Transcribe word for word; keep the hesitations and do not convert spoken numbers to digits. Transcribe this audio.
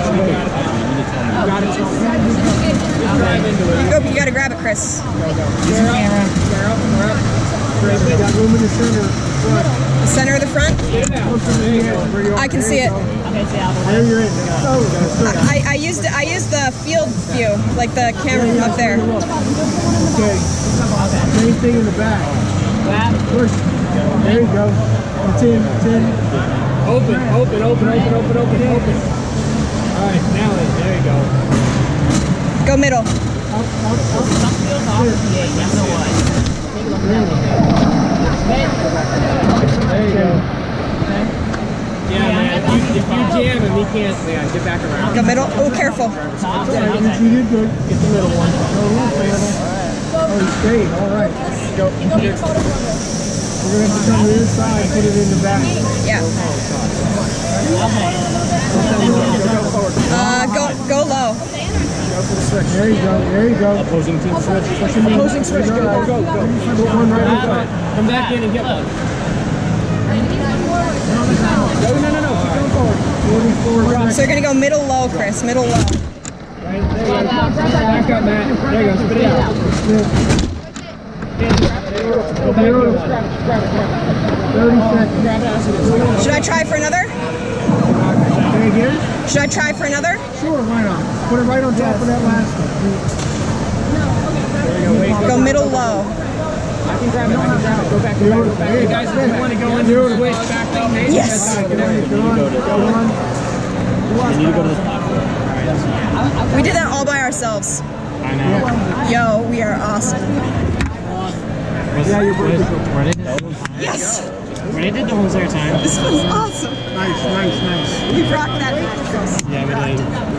Go, you gotta grab it, Chris. The center of the front? I can see it. I, I used I used the field view, like the camera from up there. Okay. Same thing in the back. Push. There you go. It's in. It's in. Open, open, open, open, open, open, open. All right, now there you go. Go middle. Up, up, up. There you go. Yeah, man. If you, if you jam him, he can't. Yeah, get back around. Go middle. Oh, careful. You did good. Get the middle one. Oh, he stayed. All right. Go. We're going to have to come to this side and put it in the back. Yeah. Uh, go, go low. There you go. There you go. Opposing team switch. Opposing switch. Go, go, go. Go. Put one right on top. Come back in and get one. No, no, no, no. Keep going forward. forty-four. So you're gonna go middle low, Chris. Middle low. Right there you go. Back up, Matt. There you go. Spit it out. Go back. thirty seconds. Should I try for another? Say again? Should I try for another? Sure, why not? Put it right on top of that last one. Go middle low. I can grab it. I can grab it. Go back. Go back. Go back. You guys, if you want to go into the switch, back up. Yes. Go on. You need to go to the platform. We did that all by ourselves. I know. Yo, we are awesome. Yeah, you're Where they did Yes. Where they did the whole entire time. This was awesome. Nice, nice, nice. We rocked that. Yeah, we did.